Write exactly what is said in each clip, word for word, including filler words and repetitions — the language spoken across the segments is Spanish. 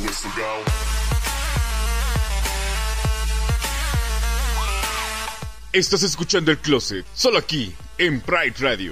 Estás escuchando El Closet, solo aquí, en Pride Radio.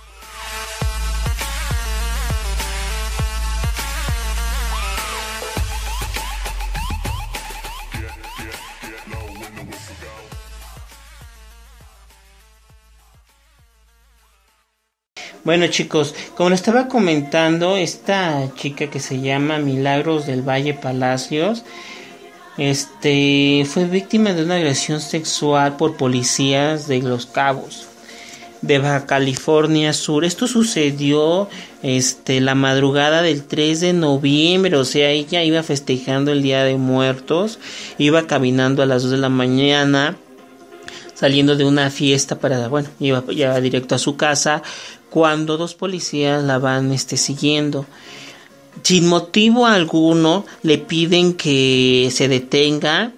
Bueno, chicos, como les estaba comentando, esta chica que se llama Milagros del Valle Palacios, este, fue víctima de una agresión sexual por policías de Los Cabos, de Baja California Sur. Esto sucedió, este, la madrugada del tres de noviembre, o sea, ella iba festejando el Día de Muertos, iba caminando a las dos de la mañana, saliendo de una fiesta para, bueno, iba ya directo a su casa, cuando dos policías la van este, siguiendo. Sin motivo alguno le piden que se detenga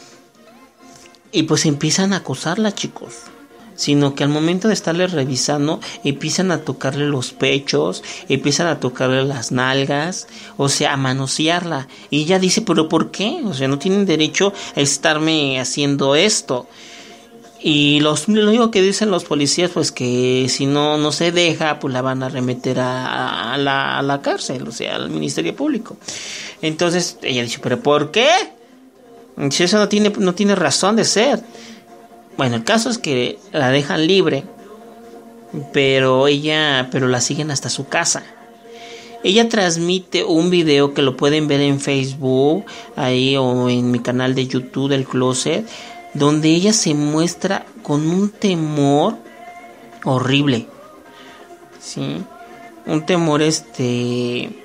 y pues empiezan a acosarla, chicos. Sino que al momento de estarle revisando empiezan a tocarle los pechos, empiezan a tocarle las nalgas, o sea, a manosearla. Y ella dice, pero ¿por qué? O sea, no tienen derecho a estarme haciendo esto. Y los, lo único que dicen los policías, pues que si no no se deja, pues la van a remeter a, a, la, a la cárcel, o sea, al Ministerio Público. Entonces ella dice, ¿pero por qué? Si eso no tiene, no tiene razón de ser. Bueno, el caso es que la dejan libre, pero ella, pero la siguen hasta su casa. Ella transmite un video que lo pueden ver en Facebook, ahí o en mi canal de YouTube del Closet, donde ella se muestra con un temor horrible, ¿sí? Un temor este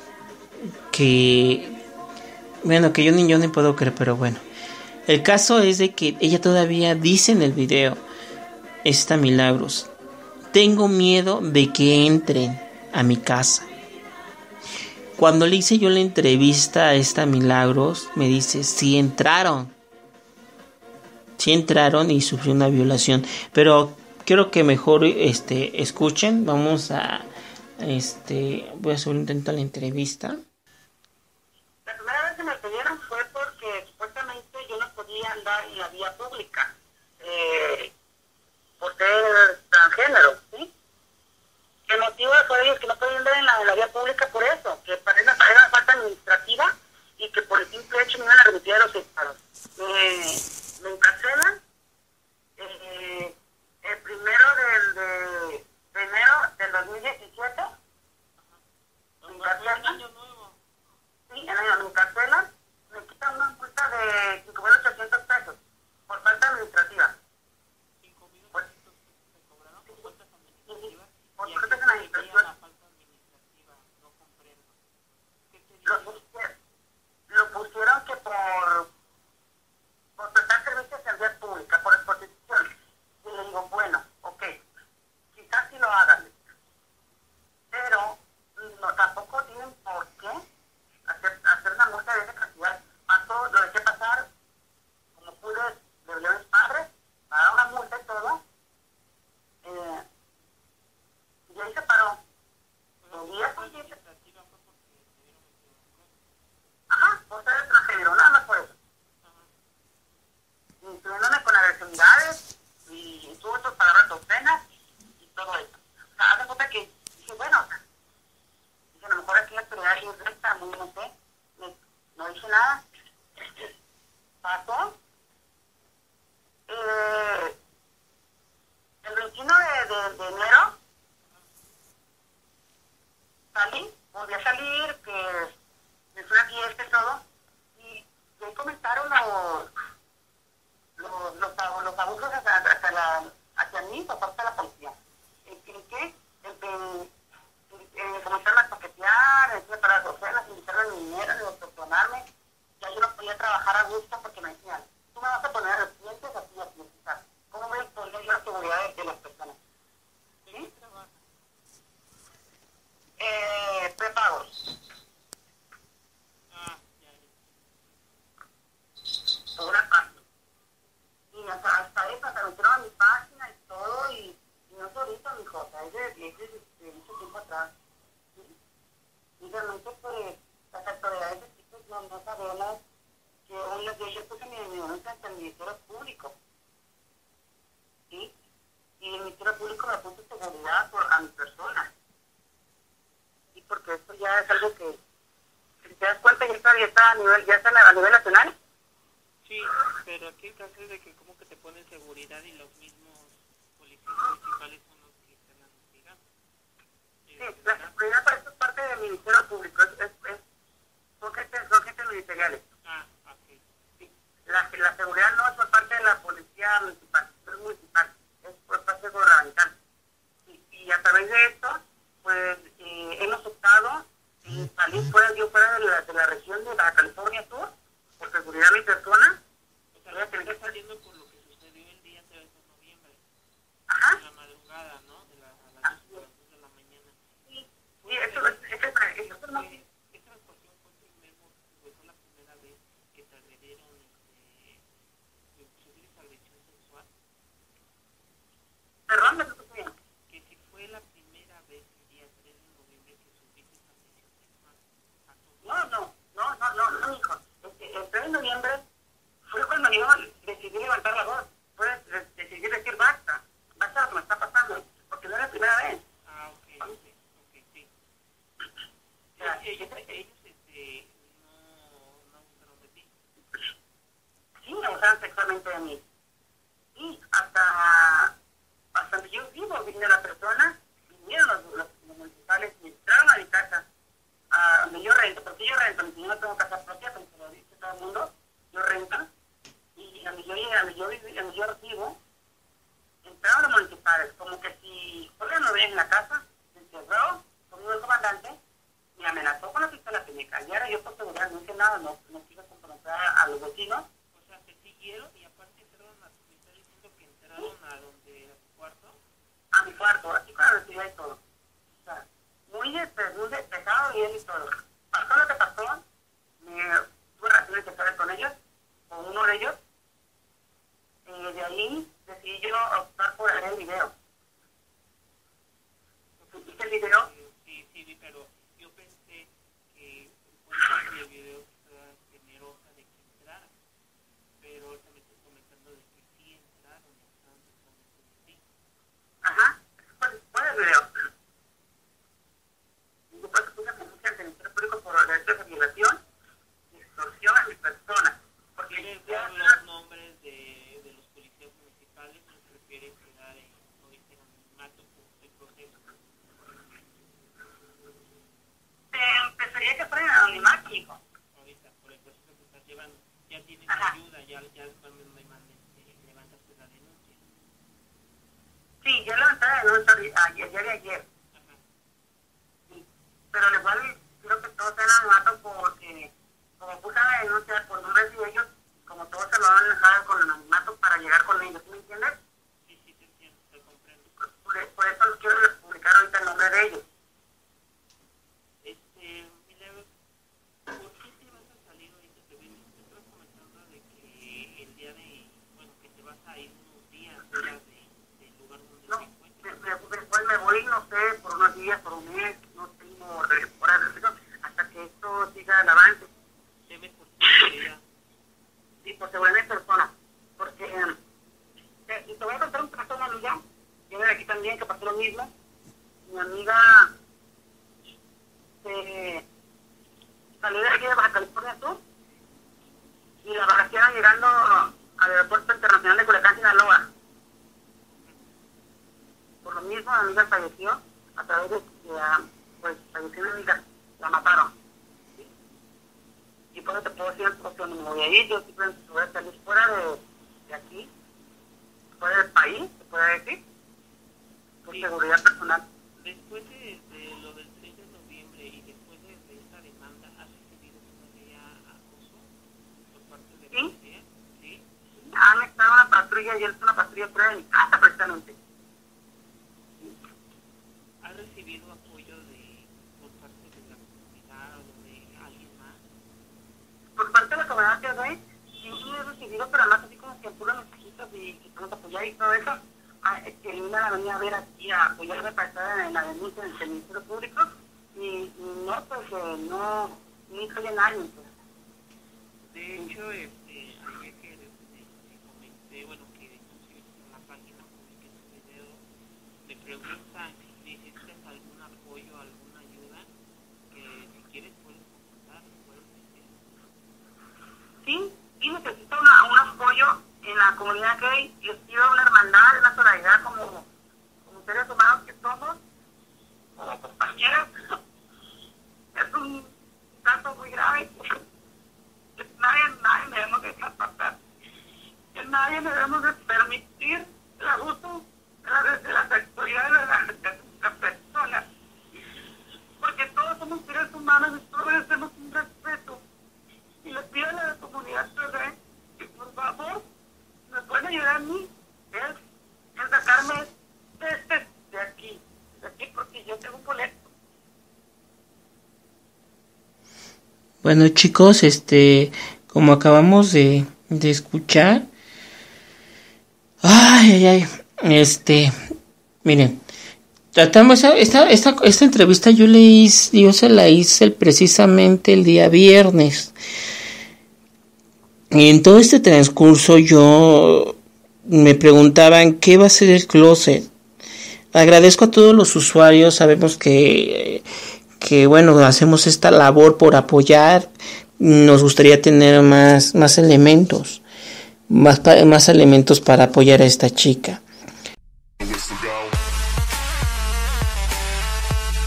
que, bueno, que yo ni yo ni puedo creer, pero bueno. El caso es de que ella todavía dice en el video, esta Milagros, tengo miedo de que entren a mi casa. Cuando le hice yo la entrevista a esta Milagros, me dice, sí entraron. Sí entraron y sufrió una violación, pero quiero que mejor este escuchen. Vamos a este voy a hacer un intento a la entrevista. La primera vez que me pidieron fue porque supuestamente yo no podía andar en la vía pública eh, por ser transgénero, ¿sí? El motivo fue ellos que no podían andar en la, en la vía pública por eso, que para una, era una falta administrativa y que por el simple hecho me iban a remitir a los estados. Eh, me encarcelan eh, el primero del, de, de enero del dos mil diecisiete. Me encarcelan. Sí, en el año me encarcelan. Me quitan una multa de cinco mil ochocientos pesos por falta administrativa. cinco mil ochocientos se cobraron por faltas administrativas. Por faltas administrativas. No comprendo. Lo pusieron, lo pusieron que por por prestar servicios en vía pública, por exposición. Y le digo, bueno, ok, quizás sí lo hagan, pero no, tampoco tienen por qué hacer, hacer una multa de esa cantidad. Pasó, lo dejé pasar, como pude, le hablé a mis padres, para una multa y todo, eh, y ahí se paró. El día siguiente, ajá, por ser extranjero, nada más por eso. Incluyéndome con agresividades y insultos, palabras obscenas y todo eso. O sea, hace cuenta que dije, bueno, o sea, dije, a lo mejor aquí la autoridad es recta, muy no sé, no, no dije nada. Pasó. Eh, el veintiuno de, de, de enero salí, volví a salir, que me fui a fiesta y todo, y ahí comentaron los Los, los, los abusos hacia, hacia, la, hacia mí por parte de la policía. ¿En qué? Comenzaron a toquetear, en para las docenas, invitarme a mi dinero, de extorsionarme. Ya yo no podía trabajar a gusto porque me decían, tú me vas a poner a los clientes así, así, así. ¿Cómo voy a exponer yo la seguridad de, de las personas? ¿Sí? Eh, prepagos. Ah, ya, ya. Una parte. Y hasta, hasta eso, hasta metieron a mi página y todo, y, y no es ahorita, mi cosa, es de, es de, de, de mucho tiempo atrás. ¿Sí? Y realmente, pues, las autoridades de chicos no, porque esto ya es algo que, si te das cuenta, ya está, ya está a nivel, ya está a nivel nacional. Sí, pero aquí el caso es de que como que te ponen seguridad y los mismos policías municipales son los que están investigando. Sí, la seguridad para esto es parte del Ministerio Público, es, es, es, son, gente, son gente ministeriales. Ah, ok. Sí. La, la seguridad no es por parte de la policía municipal, es municipal, es por parte gubernamental. Y, y a través de esto, pues eh, hemos optado en salir fuera, yo fuera de la, de la región de Baja California Sur, por seguridad de mi persona. O sea, lo que está saliendo por lo que sucedió el día tres de noviembre. Ajá. En la madrugada, ¿no? De la, a las dos de la mañana. Sí, sí, eso es, eso es, eso es no. Esta actuación fue, primero, fue la primera vez que te agredieron, este, sufriste agresión sexual. Perdón, me escuché bien. Que si fue la primera vez el día tres de noviembre que sufriste agresión sexual. No, no, no, no, no, no, hijo. Este, el tres de noviembre fue cuando yo decidí levantar la voz. Fue de, decidí decir basta, basta lo que me está pasando, porque no es la primera vez. Ah, ok, ok, ok, sí. O sea, ellos, ellos este, no, no abusaron de ti. Sí, abusaron sexualmente de mí. Y hasta, hasta donde yo vivo, vine la persona, vinieron los, los, los municipales y entraron a mi casa, a donde yo rento, porque yo rento, yo no tengo casa propia, como se lo dice todo el mundo, yo rento, y a donde yo, a donde yo, a donde yo recibo, entraron los municipales, como que si todavía no veían en la casa, se encerró conmigo el comandante, me amenazó con la pistola que me cayera, yo por seguridad no hice nada, no, no quise confrontar a los vecinos. O sea, te siguieron y aparte entraron a, me está diciendo que entraron a donde, a tu cuarto. A mi cuarto, así con la necesidad y todo. O sea, muy, este, muy despejado y él y todo. Pasó lo que pasó, me tuve relaciones sexuales con ellos, con uno de ellos, y de ahí decidí yo optar por hacer el video. ¿Viste el video? Sí, sí, sí, pero yo pensé que por parte del video estaba temerosa de que entrara, pero ahorita me estás comentando de que sí entraron y estaban sexualmente de ti. Ajá, fue, fue el video. Y después puse denuncia ante el Ministerio Público por derechos de violación y extorsión a mi persona. Porque ¿Quieres ya dar los nombres de, de los policías municipales o prefieres quedar en, no dicen, anonimato por el proceso? te empezaría que fuera en anonimato, hijo. Ahorita, por el proceso que estás llevando, ya tienes Ajá. ayuda, ya, ya cuando me mandes, eh, levantaste la denuncia. Sí, yo levanté la denuncia ayer, ayer y ayer. Ajá. Sí. Pero al igual creo que todos se han anonimato porque como puse la denuncia por nombres de ellos, como todos se lo han dejado con anonimato para llegar con ellos, ¿sí me entiendes? Sí, sí, te entiendo, te comprendo. Por, por, por eso quiero publicar ahorita el nombre de ellos. Este, Milagros, ¿por qué te vas a salir ahorita? Te, ven, te estás comentando de que el día de, bueno, que te vas a ir unos días fuera de, del lugar donde No, te encuentres. de- de- después me voy, no sé, por unos días, por un mes, no tengo re- hora de reflexión, hasta que esto siga el avance. Temes por tu seguridad. Sí, por seguridad de persona. Porque, eh, te, y te voy a contar un caso de una amiga, yo de aquí también, que pasó lo mismo. Mi amiga eh, salió de aquí de Baja California Sur y la balacearon llegando al aeropuerto internacional de Culiacán, Sinaloa. Por lo mismo, mi amiga falleció a través de, de ah, pues, falleció mi amiga, la mataron. ¿Sí? Y por eso te puedo decir, porque no me voy a ir, yo simplemente voy a salir fuera de, de aquí, fuera del país, se puede decir, por Sí. seguridad personal. Después de, de lo del tres de noviembre y después de, de esta demanda, ¿has recibido todavía acoso por parte de la ¿Sí? policía? ¿Sí? Han estado en una patrulla, y él es una patrulla fuera de mi casa, precisamente. ¿Has recibido apoyo de por parte de la comunidad o de alguien más? Por parte de la comunidad que doy, sí sí he recibido, pero además así como que puros mensajitos y que podemos apoyar y todo eso. Ah, es que Lina la venía a ver aquí a apoyarme para estar en la denuncia del Ministerio Público y, y no, pues eh, no, ni soy nadie. Pues. De hecho, este, ayer que este, te comenté, bueno, que inclusive en la página publiqué tu video, me preguntan si necesitas algún apoyo, alguna ayuda. comunidad gay les pido una hermandad, una solidaridad como, como seres humanos que somos, como compañeros. Es un caso muy grave que nadie, nadie debemos dejar pasar, que nadie debemos de permitir el abuso de la, de la sexualidad de las la personas, porque todos somos seres humanos y todos merecemos un respeto. Y les pido a la comunidad que por favor me pueden ayudar a mí es en sacarme de, de, de aquí, de aquí, porque yo tengo un boleto. Bueno, chicos, este, como acabamos de, de escuchar, ay, ay, ay, este, miren, tratamos esta, esta, esta, esta entrevista yo le hice, yo se la hice precisamente el día viernes. Y en todo este transcurso yo me preguntaban qué va a ser el closet. Agradezco a todos los usuarios, sabemos que, que bueno, hacemos esta labor por apoyar. Nos gustaría tener más, más elementos, más, más elementos para apoyar a esta chica.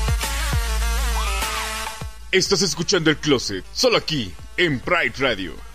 Estás escuchando El Closet, solo aquí, en Pride Radio.